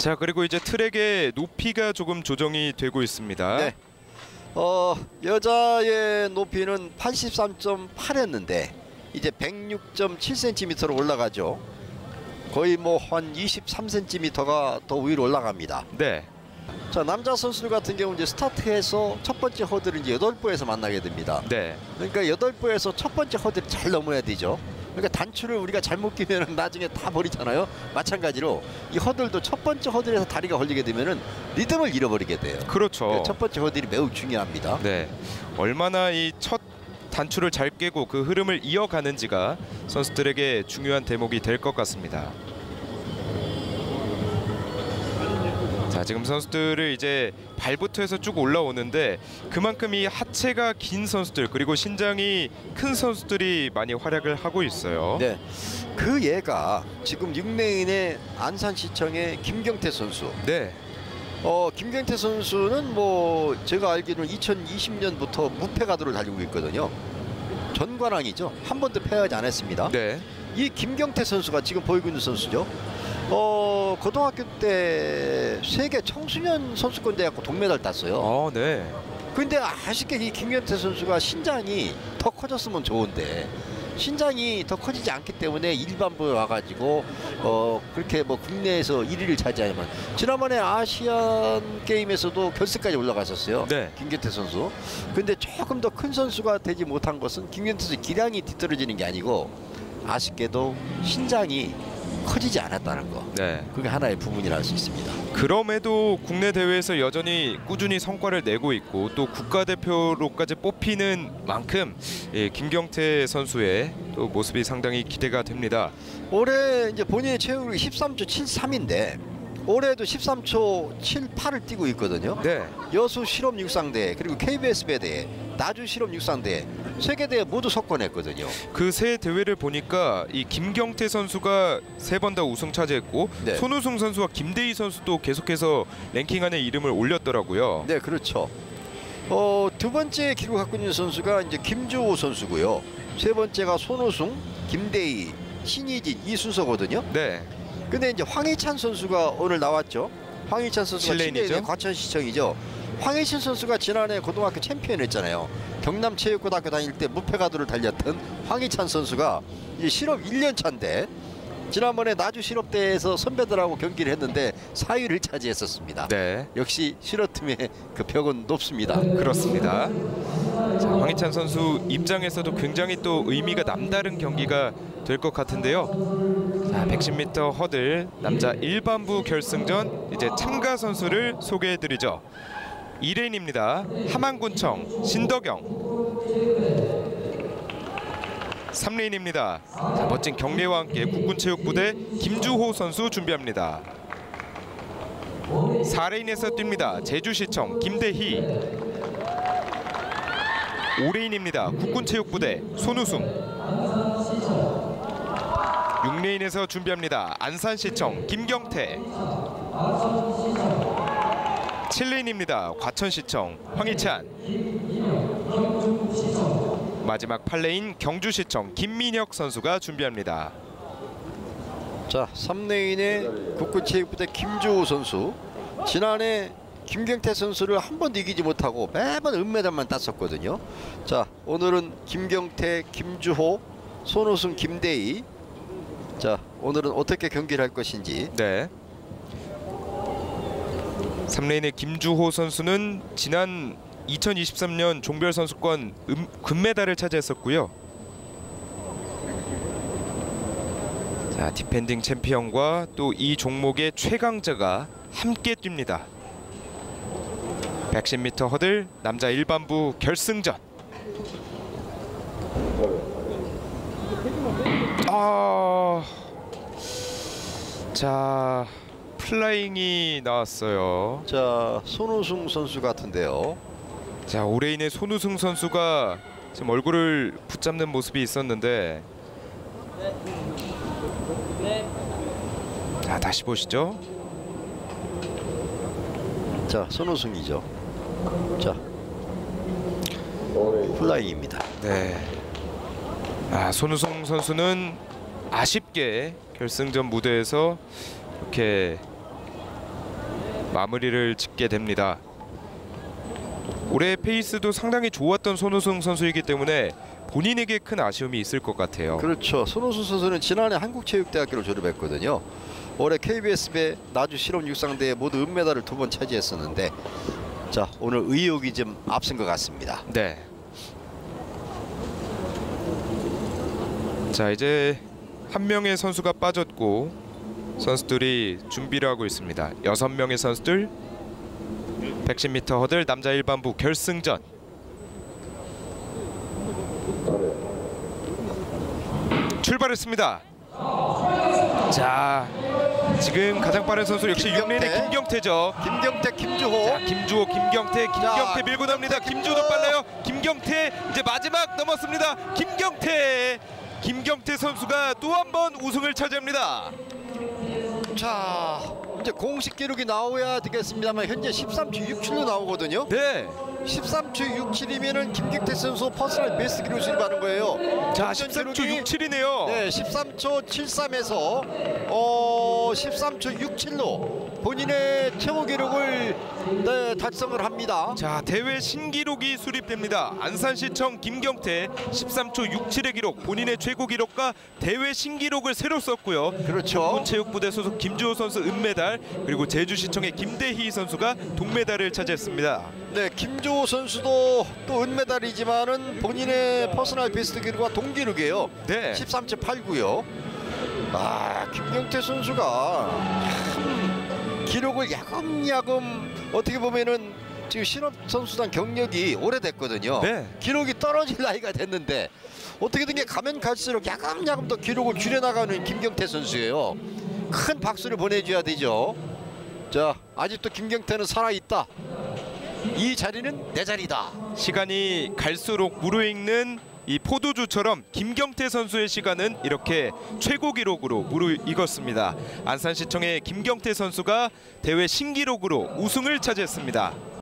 자, 그리고 이제 트랙의 높이가 조금 조정이 되고 있습니다. 네. 여자의 높이는 83.8였는데 이제 106.7cm로 올라가죠. 거의 뭐 한 23cm가 더 위로 올라갑니다. 네. 자, 남자 선수들 같은 경우 이제 스타트해서 첫 번째 허들을 이제 8보에서 만나게 됩니다. 네. 그러니까 8보에서 첫 번째 허들을 잘 넘어야 되죠. 그러니까 단추를 우리가 잘못 끼면 나중에 다 버리잖아요. 마찬가지로 이 허들도 첫 번째 허들에서 다리가 걸리게 되면은 리듬을 잃어버리게 돼요. 그렇죠. 첫 번째 허들이 매우 중요합니다. 네. 얼마나 이 첫 단추를 잘 깨고 그 흐름을 이어가는지가 선수들에게 중요한 대목이 될 것 같습니다. 자, 지금 선수들을 이제 발부터 해서 쭉 올라오는데 그만큼 이 하체가 긴 선수들 그리고 신장이 큰 선수들이 많이 활약을 하고 있어요. 네, 그 얘가 지금 6레인의 안산시청의 김경태 선수. 네. 김경태 선수는 뭐 제가 알기로는 2020년부터 무패 가도를 달리고 있거든요. 전관왕이죠. 한 번도 패하지 않았습니다. 네. 이 김경태 선수가 지금 보이고 있는 선수죠. 고등학교 때 세계 청소년 선수권 대학교 동메달 땄어요. 네. 근데 아쉽게 이 김경태 선수가 신장이 더 커졌으면 좋은데 신장이 더 커지지 않기 때문에 일반부에 와가지고 그렇게 뭐 국내에서 1위를 차지하지만 지난번에 아시안 게임에서도 결승까지 올라갔었어요. 네. 김경태 선수. 근데 조금 더 큰 선수가 되지 못한 것은 김경태 선수 기량이 뒤떨어지는 게 아니고 아쉽게도 신장이 커지지 않았다는 거. 네. 그게 하나의 부분이라 할 수 있습니다. 그럼에도 국내 대회에서 여전히 꾸준히 성과를 내고 있고 또 국가대표로까지 뽑히는 만큼 김경태 선수의 또 모습이 상당히 기대가 됩니다. 올해 이제 본인의 체력이 13초 73인데 올해도 13초 78을 뛰고 있거든요. 네. 여수 실업 육상대회 그리고 KBS 배대회 나주 실업 육상대회 세계대회 모두 석권했거든요. 그 세 대회를 보니까 이 김경태 선수가 3번 다 우승 차지했고 네. 손우승 선수와 김대희 선수도 계속해서 랭킹 안에 이름을 올렸더라고요. 네, 그렇죠. 두 번째 기록 갖고 있는 선수가 이제 김주호 선수고요. 세 번째가 손우승, 김대희, 신희진 이 순서거든요. 네. 근데 이제 황희찬 선수가 오늘 나왔죠. 황희찬 선수가 실내인이죠? 과천시청이죠. 황희찬 선수가 지난해 고등학교 챔피언했잖아요. 경남체육고등학교 다닐 때 무패가도를 달렸던 황희찬 선수가 이제 실업 1년 차인데 지난번에 나주 실업대회에서 선배들하고 경기를 했는데 4위를 차지했었습니다. 네. 역시 실업팀의 그 벽은 높습니다. 그렇습니다. 자, 황희찬 선수 입장에서도 굉장히 또 의미가 남다른 경기가 될 것 같은데요. 자, 110m 허들 남자 일반부 결승전 이제 참가 선수를 소개해드리죠. 2레인입니다. 함안군청 신덕영. 3레인입니다. 자, 멋진 경례와 함께 국군체육부대 김주호 선수 준비합니다. 4레인에서 뜁니다. 제주시청 김대희. 5레인입니다. 국군체육부대 손우승. 6레인에서 준비합니다. 안산시청 김경태. 7레인입니다. 과천시청 황희찬. 마지막 8레인 경주시청 김민혁 선수가 준비합니다. 자, 3레인의 국군체육부대 김주호 선수. 지난해 김경태 선수를 한 번도 이기지 못하고 매번 은메달만 땄었거든요. 자, 오늘은 김경태, 김주호, 손우승, 김대희. 자, 오늘은 어떻게 경기를 할 것인지. 네. 3레인의 김주호 선수는 지난 2023년 종별선수권 금메달을 차지했었고요. 자, 디펜딩 챔피언과 또 이 종목의 최강자가 함께 뜁니다. 110m 허들 남자 일반부 결승전. 자, 플라잉이 나왔어요. 자, 손우승 선수 같은데요. 자, 5레인의 손우승 선수가 지금 얼굴을 붙잡는 모습이 있었는데, 자, 다시 보시죠. 자, 손우승이죠. 자, 플라잉입니다. 네. 손우승 선수는 아쉽게 결승전 무대에서 이렇게 마무리를 짓게 됩니다. 올해 페이스도 상당히 좋았던 손우승 선수이기 때문에 본인에게 큰 아쉬움이 있을 것 같아요. 그렇죠. 손우승 선수는 지난해 한국체육대학교를 졸업했거든요. 올해 KBS배 나주 실업 육상대회 모두 은메달을 2번 차지했었는데 자 오늘 의욕이 좀 앞선 것 같습니다. 네. 자 이제 한 명의 선수가 빠졌고 선수들이 준비를 하고 있습니다. 6명의 선수들 110m 허들 남자 일반부 결승전. 출발했습니다. 자 지금 가장 빠른 선수 역시 김경태. 6레인의 김경태죠. 김경태, 김주호. 자, 김주호, 김경태 자, 밀고 나옵니다. 김주호도 빨라요. 김경태 이제 마지막 넘었습니다. 김경태 선수가 또 한 번 우승을 차지합니다. 자 이제 공식 기록이 나와야 되겠습니다만 현재 13초 67로 나오거든요. 네. 13초 67이면은 김경태 선수 퍼스널 베스트 기록을 수립하는 거예요. 자 전전 13초 기록이 67이네요. 네, 13초 73에서 13초 67로 본인의 최고 기록을 네, 달성을 합니다. 자 대회 신기록이 수립됩니다. 안산시청 김경태 13초 67의 기록, 본인의 최고 기록과 대회 신기록을 새로 썼고요. 그렇죠. 체육부대 소속 김주호 선수 은메달, 그리고 제주시청의 김대희 선수가 동메달을 차지했습니다. 네, 김주호 선수도 또 은메달이지만은 본인의 퍼스널 베스트 기록과 동기록이에요. 네. 13초 89요. 아, 김경태 선수가 참 기록을 야금야금 어떻게 보면은 지금 신업 선수단 경력이 오래됐거든요. 네. 기록이 떨어질 나이가 됐는데 어떻게든 게 가면 갈수록 야금야금 더 기록을 줄여나가는 김경태 선수예요. 큰 박수를 보내줘야 되죠. 자, 아직도 김경태는 살아있다. 이 자리는 내 자리다. 시간이 갈수록 무르익는 이 포도주처럼 김경태 선수의 시간은 이렇게 최고 기록으로 무르익었습니다. 안산시청의 김경태 선수가 대회 신기록으로 우승을 차지했습니다.